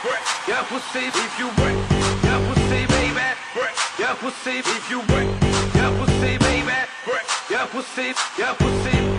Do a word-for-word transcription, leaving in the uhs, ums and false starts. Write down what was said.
your pussy if you wet, your pussy baby, your pussy if you wet, your pussy baby, your pussy, your pussy.